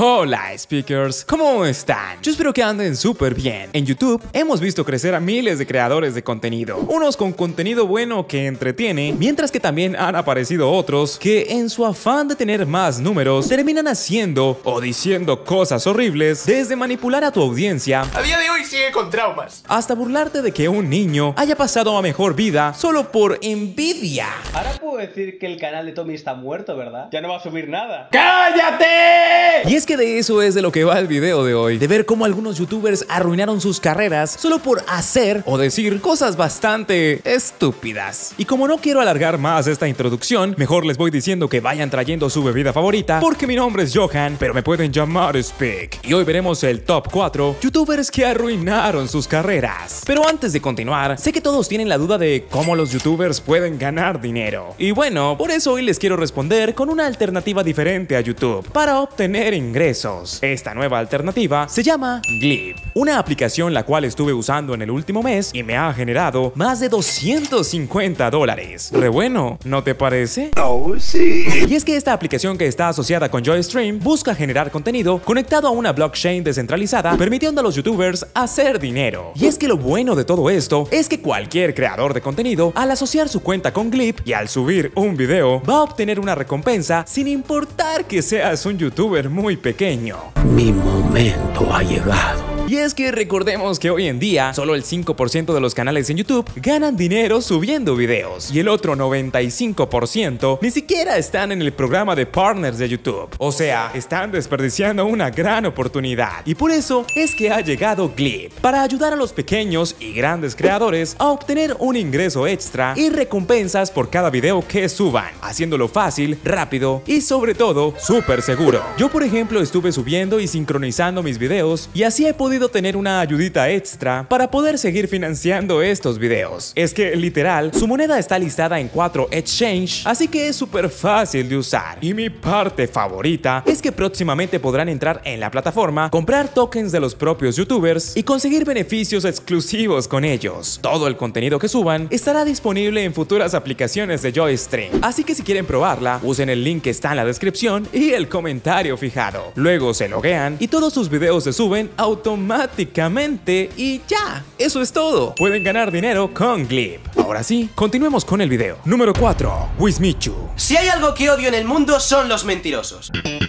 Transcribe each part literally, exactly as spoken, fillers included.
Hola speakers, ¿cómo están? Yo espero que anden súper bien. En YouTube hemos visto crecer a miles de creadores de contenido, unos con contenido bueno que entretiene, mientras que también han aparecido otros que en su afán de tener más números terminan haciendo o diciendo cosas horribles, desde manipular a tu audiencia a día de hoy sigue con traumas, hasta burlarte de que un niño haya pasado a mejor vida solo por envidia. Ahora puedo decir que el canal de Tommy está muerto, ¿verdad? Ya no va a subir nada. ¡cállate! Y es que de eso es de lo que va el video de hoy, de ver cómo algunos youtubers arruinaron sus carreras solo por hacer o decir cosas bastante estúpidas. Y como no quiero alargar más esta introducción, mejor les voy diciendo que vayan trayendo su bebida favorita, porque mi nombre es Johan, pero me pueden llamar Speak. Y hoy veremos el top cuatro youtubers que arruinaron sus carreras. Pero antes de continuar, sé que todos tienen la duda de cómo los youtubers pueden ganar dinero. Y bueno, por eso hoy les quiero responder con una alternativa diferente a YouTube para obtener ingresos. Esta nueva alternativa se llama Glip, una aplicación la cual estuve usando en el último mes y me ha generado más de doscientos cincuenta dólares. Re bueno, ¿no te parece? Oh, sí. Y es que esta aplicación, que está asociada con JoyStream, busca generar contenido conectado a una blockchain descentralizada, permitiendo a los youtubers hacer dinero. Y es que lo bueno de todo esto es que cualquier creador de contenido, al asociar su cuenta con Glip y al subir un video, va a obtener una recompensa sin importar que seas un youtuber muy pequeño. Mi momento ha llegado. Y es que recordemos que hoy en día solo el cinco por ciento de los canales en YouTube ganan dinero subiendo videos, y el otro noventa y cinco por ciento ni siquiera están en el programa de partners de YouTube. O sea, están desperdiciando una gran oportunidad. Y por eso es que ha llegado Glip, para ayudar a los pequeños y grandes creadores a obtener un ingreso extra y recompensas por cada video que suban, haciéndolo fácil, rápido y sobre todo súper seguro. Yo, por ejemplo, estuve subiendo y sincronizando mis videos, y así he podido tener una ayudita extra para poder seguir financiando estos videos. Es que literal, su moneda está listada en cuatro exchange, así que es súper fácil de usar. Y mi parte favorita es que próximamente podrán entrar en la plataforma, comprar tokens de los propios youtubers y conseguir beneficios exclusivos con ellos. Todo el contenido que suban estará disponible en futuras aplicaciones de JoyStream, así que si quieren probarla, usen el link que está en la descripción y el comentario fijado. Luego se loguean y todos sus videos se suben automáticamente automáticamente y ya, eso es todo. Pueden ganar dinero con Glip. Ahora sí, continuemos con el video. Número cuatro. Wismichu. Si hay algo que odio en el mundo son los mentirosos.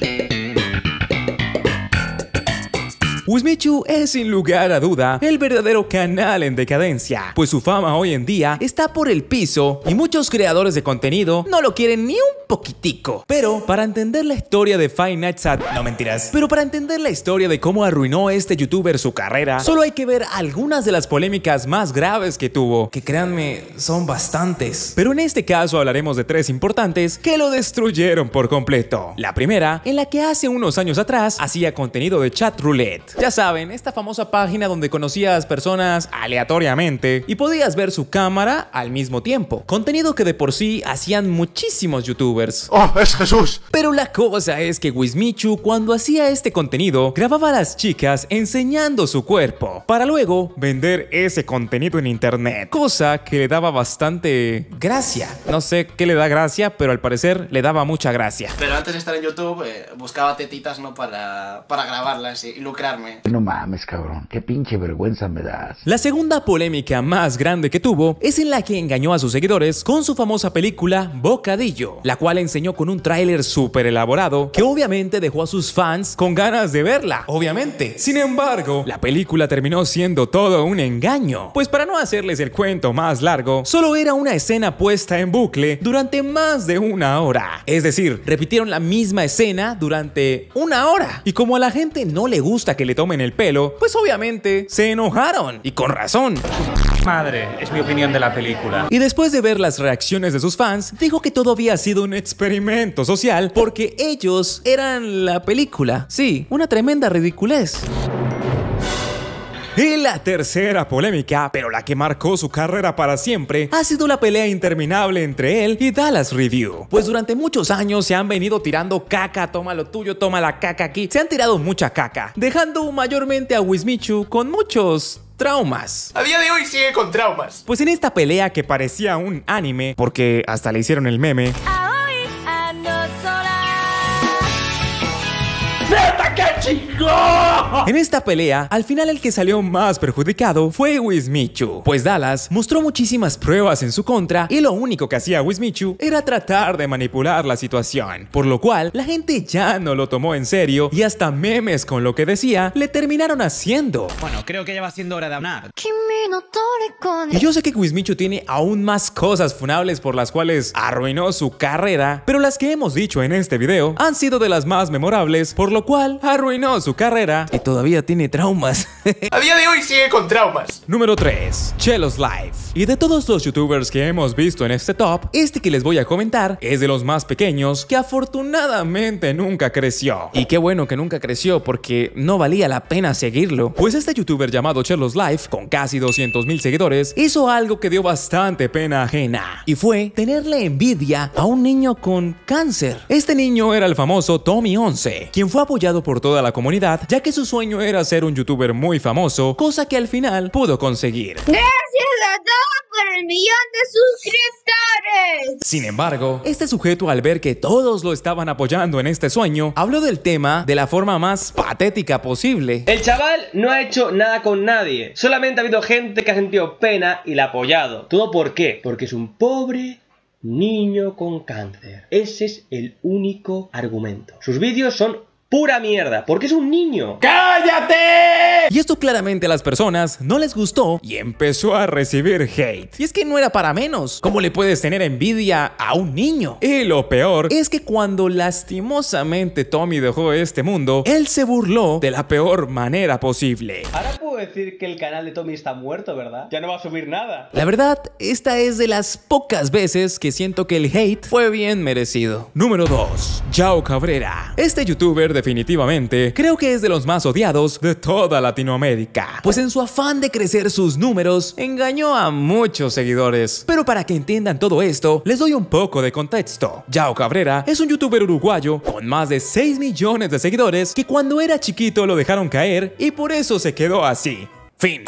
Wismichu es sin lugar a duda el verdadero canal en decadencia, pues su fama hoy en día está por el piso y muchos creadores de contenido no lo quieren ni un poquitico. Pero para entender la historia de Five Nights at... No, mentiras. Pero para entender la historia de cómo arruinó este youtuber su carrera, solo hay que ver algunas de las polémicas más graves que tuvo, que créanme, son bastantes. Pero en este caso hablaremos de tres importantes que lo destruyeron por completo. La primera, en la que hace unos años atrás hacía contenido de chat roulette. Ya saben, esta famosa página donde conocías personas aleatoriamente y podías ver su cámara al mismo tiempo. Contenido que de por sí hacían muchísimos youtubers. ¡Oh, es Jesús! Pero la cosa es que Wismichu, cuando hacía este contenido, grababa a las chicas enseñando su cuerpo, para luego vender ese contenido en internet. Cosa que le daba bastante gracia. No sé qué le da gracia, pero al parecer le daba mucha gracia. Pero antes de estar en YouTube, eh, buscaba tetitas, ¿no? Para, para grabarlas y lucrarme. No mames, cabrón, qué pinche vergüenza me das. La segunda polémica más grande que tuvo es en la que engañó a sus seguidores con su famosa película Bocadillo, la cual enseñó con un tráiler súper elaborado que obviamente dejó a sus fans con ganas de verla, obviamente. Sin embargo, la película terminó siendo todo un engaño, pues para no hacerles el cuento más largo, solo era una escena puesta en bucle durante más de una hora. Es decir, repitieron la misma escena durante una hora. Y como a la gente no le gusta que le tomen el pelo, pues obviamente se enojaron, y con razón. Madre, es mi opinión de la película. Y después de ver las reacciones de sus fans, dijo que todo había sido un experimento social porque ellos eran la película. Sí, una tremenda ridiculez. Y la tercera polémica, pero la que marcó su carrera para siempre, ha sido la pelea interminable entre él y Dallas Review. Pues durante muchos años se han venido tirando caca, toma lo tuyo, toma la caca aquí. Se han tirado mucha caca, dejando mayormente a Wismichu con muchos traumas. A día de hoy sigue con traumas. Pues en esta pelea que parecía un anime, porque hasta le hicieron el meme, ¡Neta, qué ¡Qué chingón! En esta pelea, al final el que salió más perjudicado fue Wismichu, pues Dallas mostró muchísimas pruebas en su contra y lo único que hacía Wismichu era tratar de manipular la situación, por lo cual la gente ya no lo tomó en serio y hasta memes con lo que decía le terminaron haciendo. Bueno, creo que ya va siendo hora de hablar. Y yo sé que Wismichu tiene aún más cosas funables por las cuales arruinó su carrera, pero las que hemos dicho en este video han sido de las más memorables, por lo cual arruinó su carrera y todavía tiene traumas. A día de hoy sigue con traumas. Número tres. Chelos Life. Y de todos los youtubers que hemos visto en este top, este que les voy a comentar es de los más pequeños que afortunadamente nunca creció. Y qué bueno que nunca creció porque no valía la pena seguirlo. Pues este youtuber llamado Chelos Life, con casi doscientos mil seguidores, hizo algo que dio bastante pena ajena. Y fue tenerle envidia a un niño con cáncer. Este niño era el famoso Tommy once, quien fue apoyado por toda la comunidad, ya que su sueño era ser un youtuber muy famoso, cosa que al final pudo conseguir. Gracias a todos por el millón de suscriptores. Sin embargo, este sujeto, al ver que todos lo estaban apoyando en este sueño, habló del tema de la forma más patética posible. El chaval no ha hecho nada con nadie, solamente ha habido gente que ha sentido pena y la ha apoyado. ¿Todo por qué? Porque es un pobre niño con cáncer. Ese es el único argumento. Sus vídeos son pura mierda, porque es un niño. ¡Cállate! Y esto claramente a las personas no les gustó y empezó a recibir hate. Y es que no era para menos. ¿Cómo le puedes tener envidia a un niño? Y lo peor es que cuando lastimosamente Tommy dejó este mundo, él se burló de la peor manera posible. Ahora puedo decir que el canal de Tommy está muerto, ¿verdad? Ya no va a subir nada. La verdad, esta es de las pocas veces que siento que el hate fue bien merecido. Número dos. Yao Cabrera. Este youtuber definitivamente creo que es de los más odiados de toda Latinoamérica, pues en su afán de crecer sus números engañó a muchos seguidores. Pero para que entiendan todo esto, les doy un poco de contexto. Yao Cabrera es un youtuber uruguayo con más de seis millones de seguidores que cuando era chiquito lo dejaron caer y por eso se quedó así. Fin.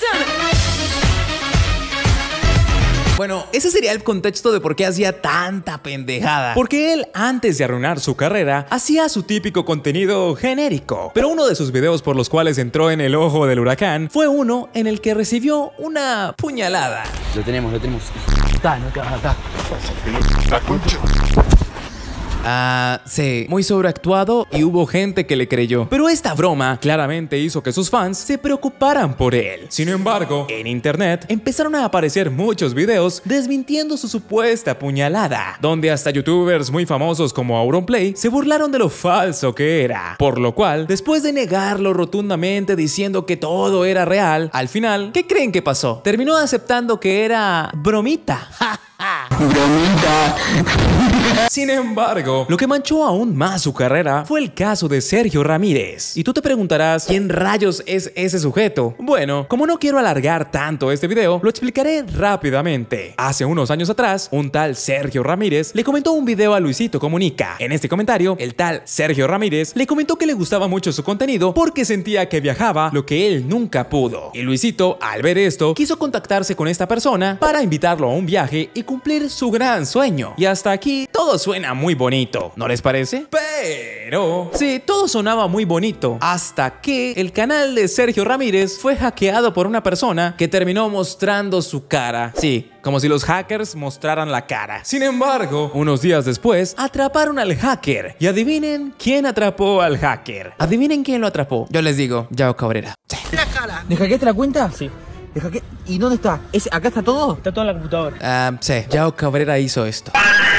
Bueno, ese sería el contexto de por qué hacía tanta pendejada. Porque él, antes de arruinar su carrera, hacía su típico contenido genérico. Pero uno de sus videos por los cuales entró en el ojo del huracán fue uno en el que recibió una puñalada. Lo tenemos, lo tenemos. Está, no te vas a matar. La concha. Ah, sí, muy sobreactuado y hubo gente que le creyó. Pero esta broma claramente hizo que sus fans se preocuparan por él. Sin embargo, en internet empezaron a aparecer muchos videos desmintiendo su supuesta puñalada, donde hasta youtubers muy famosos como Auronplay se burlaron de lo falso que era. Por lo cual, después de negarlo rotundamente diciendo que todo era real, al final, ¿qué creen que pasó? Terminó aceptando que era bromita. Bromita. Sin embargo, lo que manchó aún más su carrera fue el caso de Sergio Ramírez. Y tú te preguntarás, ¿quién rayos es ese sujeto? Bueno, como no quiero alargar tanto este video, lo explicaré rápidamente. Hace unos años atrás, un tal Sergio Ramírez le comentó un video a Luisito Comunica. En este comentario, el tal Sergio Ramírez le comentó que le gustaba mucho su contenido porque sentía que viajaba lo que él nunca pudo. Y Luisito, al ver esto, quiso contactarse con esta persona para invitarlo a un viaje y cumplir su gran sueño. Y hasta aquí todo suena muy bonito, ¿no les parece? Pero sí, todo sonaba muy bonito hasta que el canal de Sergio Ramírez fue hackeado por una persona que terminó mostrando su cara. Sí, como si los hackers mostraran la cara. Sin embargo, unos días después atraparon al hacker. Y adivinen quién atrapó al hacker. Adivinen quién lo atrapó. Yo les digo, Yao Cabrera. Sí. ¿Le hackeaste la cuenta? Sí. ¿Le hackeé? ¿Y dónde está? ¿Es, ¿Acá está todo? Está todo en la computadora. Ah, uh, sí, Yao Cabrera hizo esto.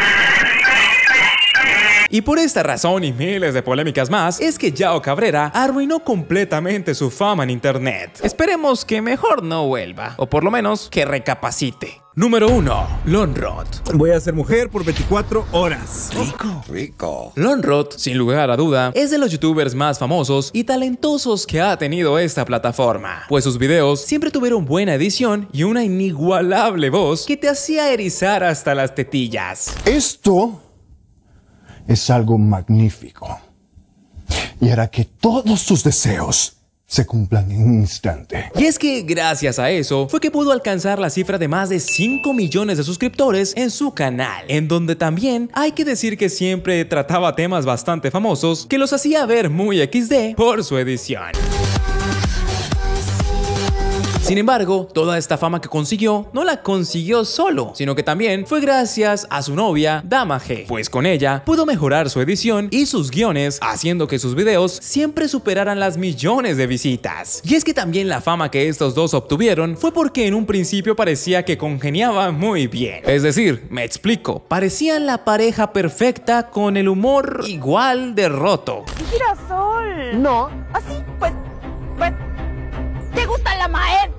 Y por esta razón y miles de polémicas más, es que Yao Cabrera arruinó completamente su fama en internet. Esperemos que mejor no vuelva, o por lo menos que recapacite. Número uno. Lonrod. Voy a ser mujer por veinticuatro horas. Rico, rico. Lonrod, sin lugar a duda, es de los youtubers más famosos y talentosos que ha tenido esta plataforma, pues sus videos siempre tuvieron buena edición y una inigualable voz que te hacía erizar hasta las tetillas. Esto es algo magnífico y hará que todos tus deseos se cumplan en un instante. Y es que gracias a eso fue que pudo alcanzar la cifra de más de cinco millones de suscriptores en su canal, en donde también hay que decir que siempre trataba temas bastante famosos que los hacía ver muy equis de por su edición. Sin embargo, toda esta fama que consiguió no la consiguió solo, sino que también fue gracias a su novia Dama-G, pues con ella pudo mejorar su edición y sus guiones, haciendo que sus videos siempre superaran las millones de visitas. Y es que también la fama que estos dos obtuvieron fue porque en un principio parecía que congeniaban muy bien. Es decir, me explico, parecían la pareja perfecta con el humor igual de roto. ¡Girasol! No. Así, pues, pues... ¡Te gusta la maestra!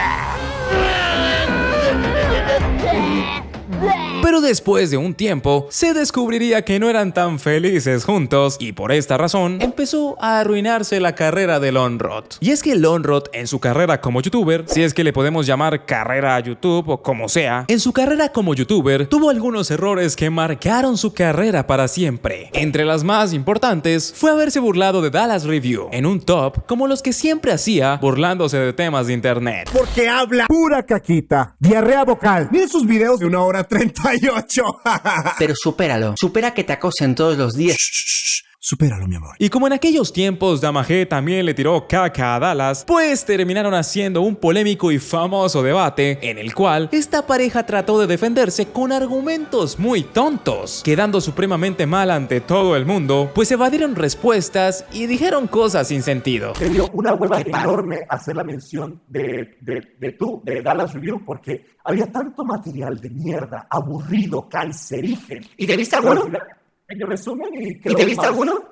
Pero después de un tiempo, se descubriría que no eran tan felices juntos y por esta razón empezó a arruinarse la carrera de Lonrod. Y es que Lonrod en su carrera como youtuber, si es que le podemos llamar carrera a YouTube o como sea, en su carrera como youtuber tuvo algunos errores que marcaron su carrera para siempre. Entre las más importantes fue haberse burlado de Dallas Review en un top como los que siempre hacía burlándose de temas de internet. Porque habla pura caquita, diarrea vocal. Miren sus videos de una hora treinta y ocho. Pero supéralo. Supera que te acosen todos los días. Supéralo, mi amor. Y como en aquellos tiempos Dama-G también le tiró caca a Dallas, pues terminaron haciendo un polémico y famoso debate en el cual esta pareja trató de defenderse con argumentos muy tontos, quedando supremamente mal ante todo el mundo, pues evadieron respuestas y dijeron cosas sin sentido. Me dio una hueva enorme hacer la mención de, de, de tú, de Dallas Review, porque había tanto material de mierda, aburrido, cancerígeno. ¿Y te viste alguno? En resumen, y, ¿Y te viste más. alguno?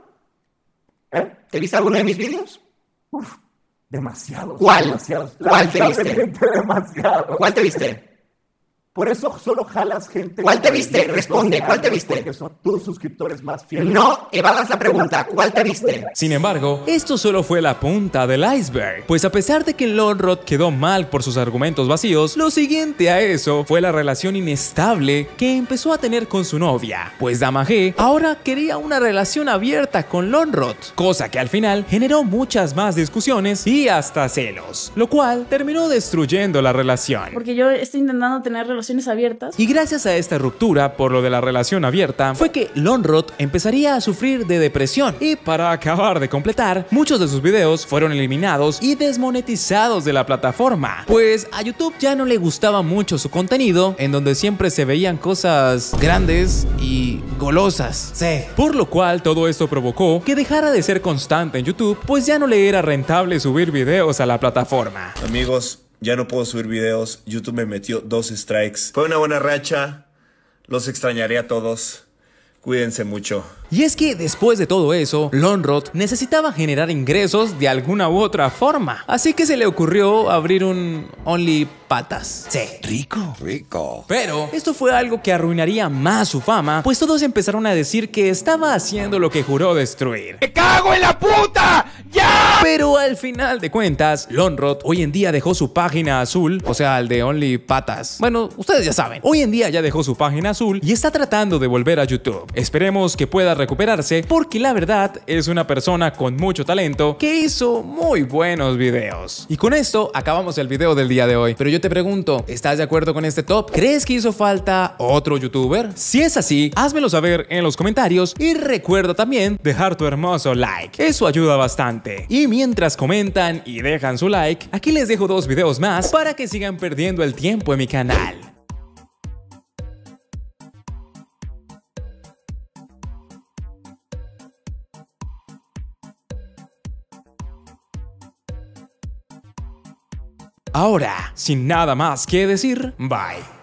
¿Eh? ¿Te viste alguno de mis vídeos? Uf, demasiados. ¿Cuál? Demasiados. ¿Cuál te viste? Demasiado. ¿Cuál te viste? Por eso solo jalas gente. ¿Cuál te viste? Responde, ¿cuál te viste? Porque son tus suscriptores más fieles. No, evadas la pregunta. ¿Cuál te viste? Sin embargo, esto solo fue la punta del iceberg, pues a pesar de que Lonrod quedó mal por sus argumentos vacíos, lo siguiente a eso fue la relación inestable que empezó a tener con su novia, pues Dama-G ahora quería una relación abierta con Lonrod, cosa que al final generó muchas más discusiones y hasta celos, lo cual terminó destruyendo la relación. Porque yo estoy intentando tener relaciones abiertas. Y gracias a esta ruptura por lo de la relación abierta fue que Lonrod empezaría a sufrir de depresión, y para acabar de completar, muchos de sus videos fueron eliminados y desmonetizados de la plataforma, pues a YouTube ya no le gustaba mucho su contenido, en donde siempre se veían cosas grandes y golosas. Sí. Por lo cual todo esto provocó que dejara de ser constante en YouTube, pues ya no le era rentable subir videos a la plataforma. Amigos, ya no puedo subir videos, YouTube me metió dos strikes. Fue una buena racha, los extrañaré a todos, cuídense mucho. Y es que después de todo eso, Lonrod necesitaba generar ingresos de alguna u otra forma, así que se le ocurrió abrir un OnlyPatas. Sí. Rico. Rico. Pero esto fue algo que arruinaría más su fama, pues todos empezaron a decir que estaba haciendo lo que juró destruir. ¡Me cago en la puta! ¡Ya! Pero al final de cuentas, Lonrod hoy en día dejó su página azul, o sea, el de OnlyPatas. Bueno, ustedes ya saben, hoy en día ya dejó su página azul y está tratando de volver a YouTube. Esperemos que pueda recuperarse, porque la verdad es una persona con mucho talento que hizo muy buenos videos. Y con esto acabamos el video del día de hoy. Pero yo te pregunto, ¿estás de acuerdo con este top? ¿Crees que hizo falta otro youtuber? Si es así, házmelo saber en los comentarios y recuerda también dejar tu hermoso like. Eso ayuda bastante. Y mientras comentan y dejan su like, aquí les dejo dos videos más para que sigan perdiendo el tiempo en mi canal. Ahora, sin nada más que decir, bye.